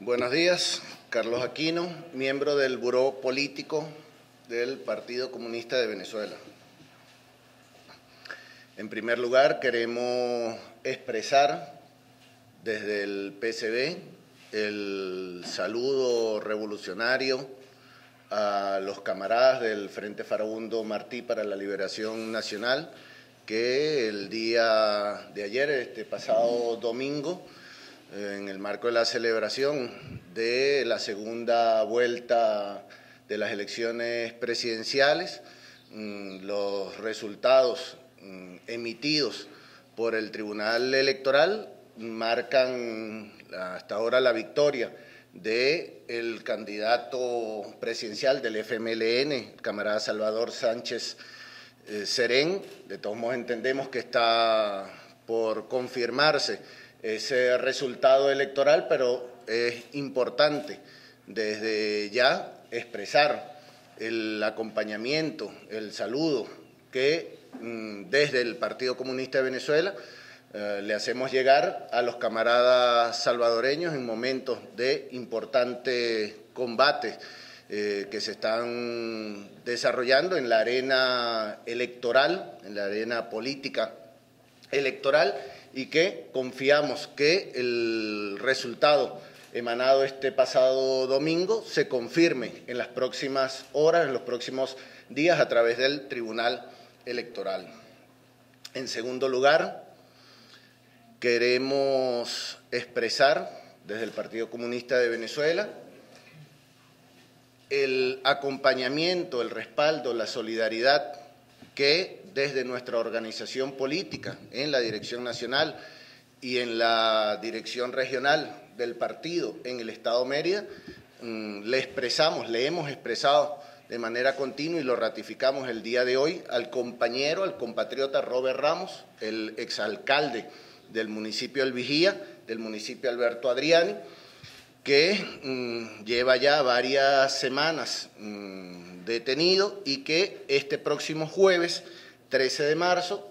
Buenos días, Carlos Aquino, miembro del Buró Político del Partido Comunista de Venezuela. En primer lugar, queremos expresar desde el PCV el saludo revolucionario a los camaradas del Frente Farabundo Martí para la Liberación Nacional, que el día de ayer, este pasado domingo, en el marco de la celebración de la segunda vuelta de las elecciones presidenciales, los resultados emitidos por el Tribunal Electoral marcan hasta ahora la victoria del candidato presidencial del FMLN, el camarada Salvador Sánchez Serén. De todos modos entendemos que está por confirmarse ese resultado electoral, pero es importante desde ya expresar el acompañamiento, el saludo que desde el Partido Comunista de Venezuela le hacemos llegar a los camaradas salvadoreños en momentos de importante combate que se están desarrollando en la arena electoral, en la arena política electoral, y que confiamos que el resultado emanado este pasado domingo se confirme en las próximas horas, en los próximos días, a través del Tribunal Electoral. En segundo lugar, queremos expresar desde el Partido Comunista de Venezuela el acompañamiento, el respaldo, la solidaridad que desde nuestra organización política, en la dirección nacional y en la dirección regional del partido en el Estado Mérida, le hemos expresado de manera continua y lo ratificamos el día de hoy al compañero, al compatriota Robert Ramos, el exalcalde del municipio El Vigía, del municipio Alberto Adriani, que lleva ya varias semanas detenido y que este próximo jueves 13 de marzo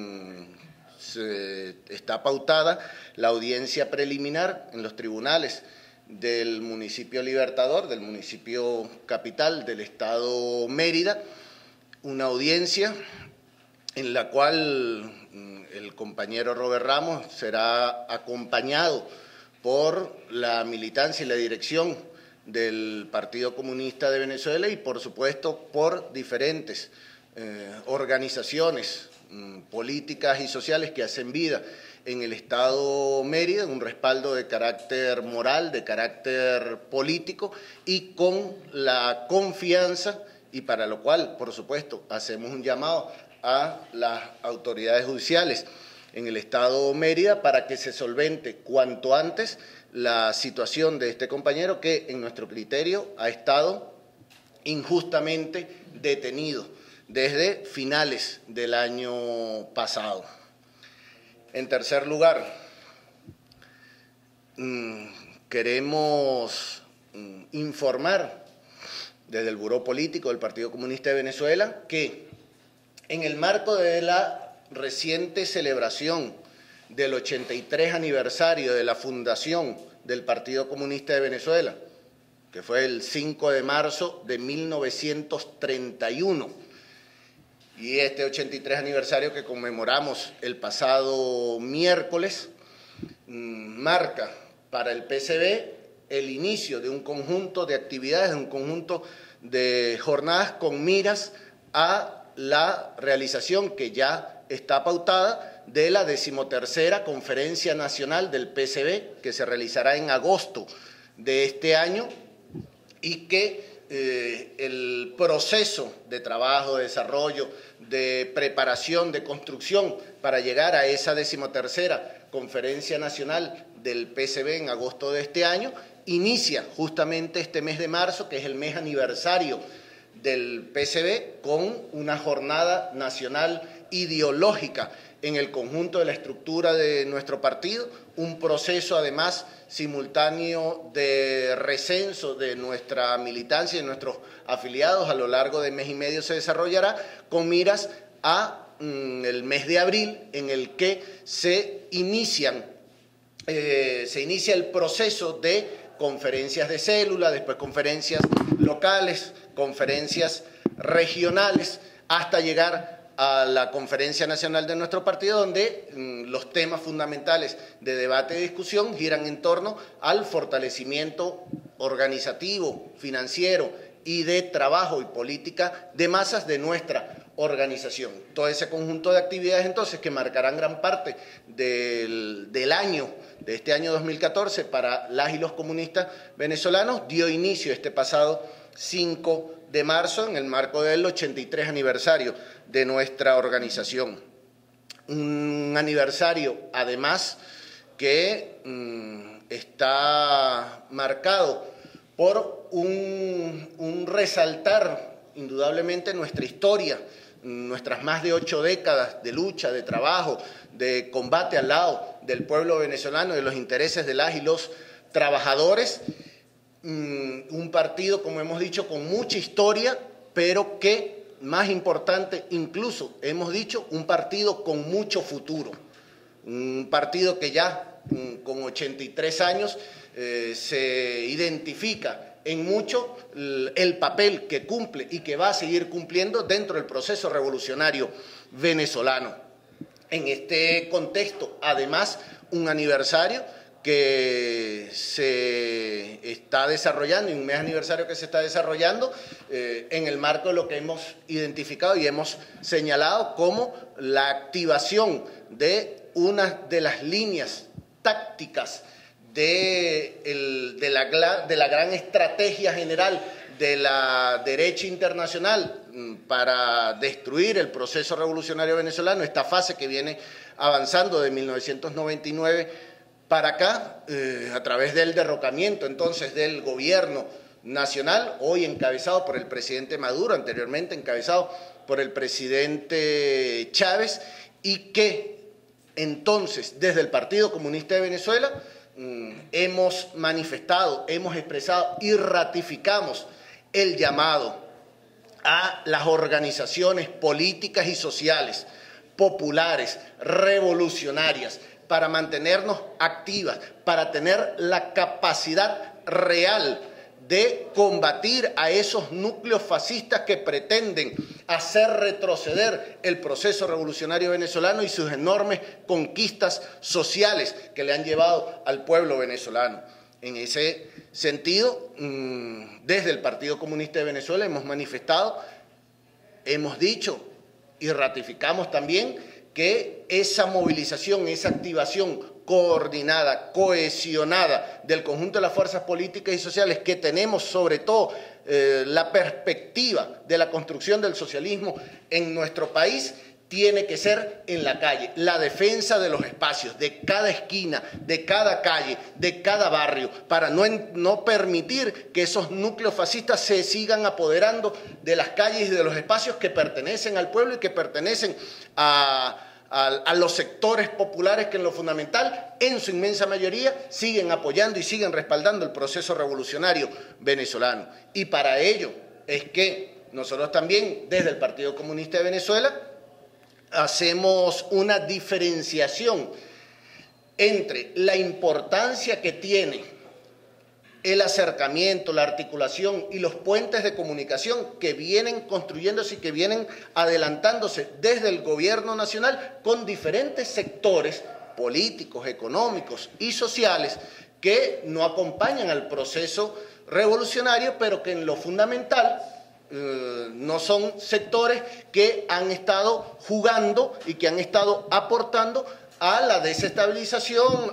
está pautada la audiencia preliminar en los tribunales del municipio Libertador, del municipio capital del estado Mérida, una audiencia en la cual el compañero Robert Ramos será acompañado por la militancia y la dirección del Partido Comunista de Venezuela y, por supuesto, por diferentes organizaciones políticas y sociales que hacen vida en el Estado Mérida, un respaldo de carácter moral, de carácter político y con la confianza, y para lo cual, por supuesto, hacemos un llamado a las autoridades judiciales en el Estado Mérida para que se solvente cuanto antes la situación de este compañero que, en nuestro criterio, ha estado injustamente detenido desde finales del año pasado. En tercer lugar, queremos informar desde el Buró Político del Partido Comunista de Venezuela que en el marco de la reciente celebración del 83 aniversario de la fundación del Partido Comunista de Venezuela, que fue el 5 de marzo de 1931, y este 83 aniversario que conmemoramos el pasado miércoles, marca para el PCV el inicio de un conjunto de actividades, de un conjunto de jornadas con miras a la realización que ya está pautada de la 13ª Conferencia Nacional del PCV, que se realizará en agosto de este año, y que el proceso de trabajo, de desarrollo, de preparación, de construcción para llegar a esa 13ª Conferencia Nacional del PCV en agosto de este año, inicia justamente este mes de marzo, que es el mes aniversario del PCV, con una jornada nacional ideológica en el conjunto de la estructura de nuestro partido, un proceso además simultáneo de recenso de nuestra militancia y de nuestros afiliados a lo largo de mes y medio se desarrollará con miras a el mes de abril, en el que se inicia el proceso de conferencias de célula, después conferencias locales, conferencias regionales, hasta llegar a la conferencia nacional de nuestro partido, donde los temas fundamentales de debate y discusión giran en torno al fortalecimiento organizativo, financiero y de trabajo y política de masas de nuestra organización. Todo ese conjunto de actividades entonces que marcarán gran parte del año, de este año 2014 para las y los comunistas venezolanos, dio inicio este pasado 5 de marzo en el marco del 83 aniversario de nuestra organización. Un aniversario además que está marcado por un resaltar indudablemente nuestra historia, nuestras más de 8 décadas de lucha, de trabajo, de combate al lado del pueblo venezolano, de los intereses de las y los trabajadores. Un partido, como hemos dicho, con mucha historia, pero que, más importante incluso, hemos dicho, un partido con mucho futuro. Un partido que ya con 83 años se identifica en mucho el papel que cumple y que va a seguir cumpliendo dentro del proceso revolucionario venezolano. En este contexto, además, un aniversario que se está desarrollando, y un mes aniversario que se está desarrollando en el marco de lo que hemos identificado y hemos señalado como la activación de una de las líneas tácticas de la gran estrategia general de la derecha internacional para destruir el proceso revolucionario venezolano, esta fase que viene avanzando de 1999 para acá, a través del derrocamiento entonces del gobierno nacional, hoy encabezado por el presidente Maduro, anteriormente encabezado por el presidente Chávez, y que entonces desde el Partido Comunista de Venezuela hemos manifestado, hemos expresado y ratificamos el llamado a las organizaciones políticas y sociales, populares, revolucionarias, para mantenernos activas, para tener la capacidad real de combatir a esos núcleos fascistas que pretenden hacer retroceder el proceso revolucionario venezolano y sus enormes conquistas sociales que le han llevado al pueblo venezolano. En ese sentido, desde el Partido Comunista de Venezuela hemos manifestado, hemos dicho y ratificamos también que esa movilización, esa activación coordinada, cohesionada del conjunto de las fuerzas políticas y sociales que tenemos, sobre todo la perspectiva de la construcción del socialismo en nuestro país, tiene que ser en la calle, la defensa de los espacios, de cada esquina, de cada calle, de cada barrio, para no permitir que esos núcleos fascistas se sigan apoderando de las calles y de los espacios que pertenecen al pueblo y que pertenecen a los sectores populares que en lo fundamental, en su inmensa mayoría, siguen apoyando y siguen respaldando el proceso revolucionario venezolano. Y para ello es que nosotros también, desde el Partido Comunista de Venezuela, hacemos una diferenciación entre la importancia que tiene el acercamiento, la articulación y los puentes de comunicación que vienen construyéndose y que vienen adelantándose desde el gobierno nacional con diferentes sectores políticos, económicos y sociales que no acompañan al proceso revolucionario, pero que en lo fundamental no son sectores que han estado jugando y que han estado aportando a la desestabilización,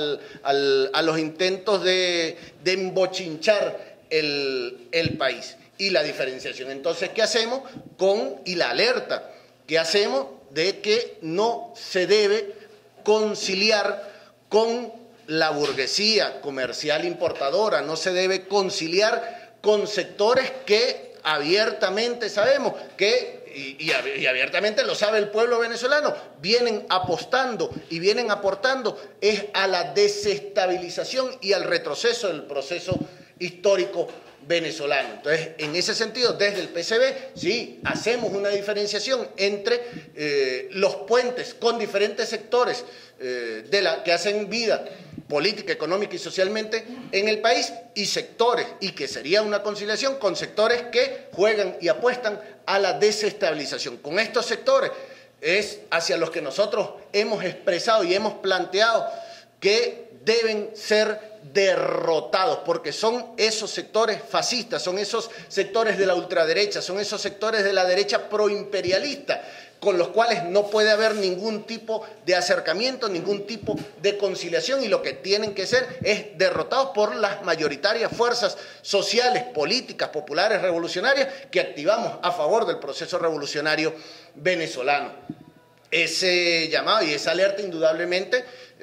a los intentos de embochinchar el país. Y la diferenciación entonces que hacemos y la alerta que hacemos de que no se debe conciliar con la burguesía comercial importadora, no se debe conciliar con sectores que abiertamente sabemos que, y abiertamente lo sabe el pueblo venezolano, vienen apostando y vienen aportando es a la desestabilización y al retroceso del proceso histórico venezolano. Entonces, en ese sentido, desde el PCV, sí, hacemos una diferenciación entre los puentes con diferentes sectores que hacen vida política, económica y socialmente en el país, y sectores, y que sería una conciliación con sectores que juegan y apuestan a la desestabilización. Con estos sectores es hacia los que nosotros hemos expresado y hemos planteado que deben ser derrotados, porque son esos sectores fascistas, son esos sectores de la ultraderecha, son esos sectores de la derecha proimperialista, con los cuales no puede haber ningún tipo de acercamiento, ningún tipo de conciliación, y lo que tienen que ser es derrotados por las mayoritarias fuerzas sociales, políticas, populares, revolucionarias, que activamos a favor del proceso revolucionario venezolano. Ese llamado y esa alerta indudablemente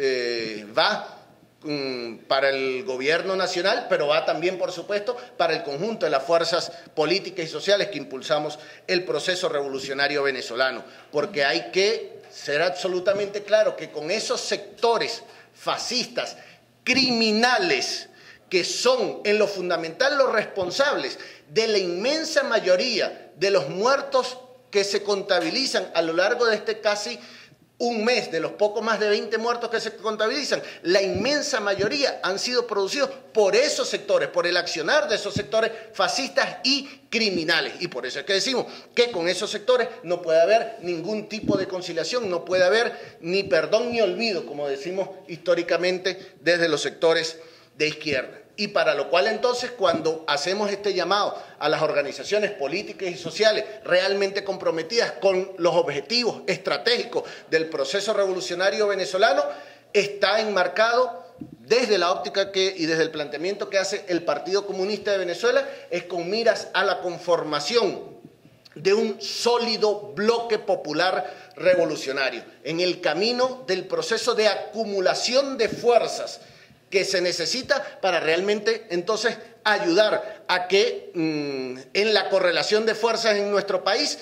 va para el gobierno nacional, pero va también, por supuesto, para el conjunto de las fuerzas políticas y sociales que impulsamos el proceso revolucionario venezolano, porque hay que ser absolutamente claro que con esos sectores fascistas, criminales, que son en lo fundamental los responsables de la inmensa mayoría de los muertos que se contabilizan a lo largo de este casi un mes, de los poco más de 20 muertos que se contabilizan, la inmensa mayoría han sido producidos por esos sectores, por el accionar de esos sectores fascistas y criminales. Y por eso es que decimos que con esos sectores no puede haber ningún tipo de conciliación, no puede haber ni perdón ni olvido, como decimos históricamente desde los sectores de izquierda. Y para lo cual entonces, cuando hacemos este llamado a las organizaciones políticas y sociales realmente comprometidas con los objetivos estratégicos del proceso revolucionario venezolano, está enmarcado desde la óptica y desde el planteamiento que hace el Partido Comunista de Venezuela, es con miras a la conformación de un sólido bloque popular revolucionario, en el camino del proceso de acumulación de fuerzas que se necesita para realmente entonces ayudar a que en la correlación de fuerzas en nuestro país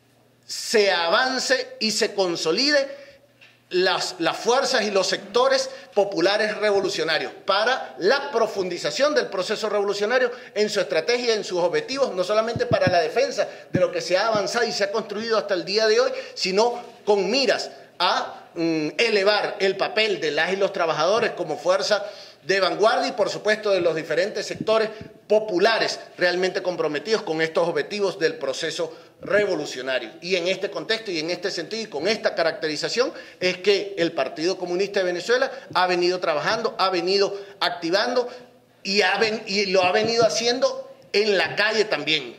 se avance y se consolide las fuerzas y los sectores populares revolucionarios para la profundización del proceso revolucionario en su estrategia, en sus objetivos, no solamente para la defensa de lo que se ha avanzado y se ha construido hasta el día de hoy, sino con miras a elevar el papel de las y los trabajadores como fuerza de vanguardia y, por supuesto, de los diferentes sectores populares realmente comprometidos con estos objetivos del proceso revolucionario. Y en este contexto y en este sentido y con esta caracterización es que el Partido Comunista de Venezuela ha venido trabajando, ha venido activando y lo ha venido haciendo en la calle también,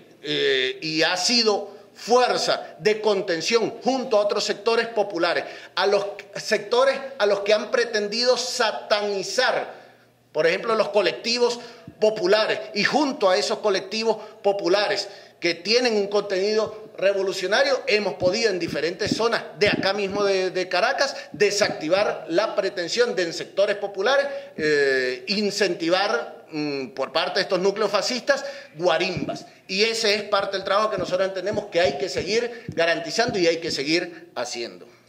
y ha sido fuerza de contención junto a otros sectores populares, a los sectores a los que han pretendido satanizar, por ejemplo, los colectivos populares, y junto a esos colectivos populares que tienen un contenido revolucionario, hemos podido en diferentes zonas de acá mismo de Caracas desactivar la pretensión de en sectores populares incentivar por parte de estos núcleos fascistas guarimbas. Y ese es parte del trabajo que nosotros entendemos que hay que seguir garantizando y hay que seguir haciendo.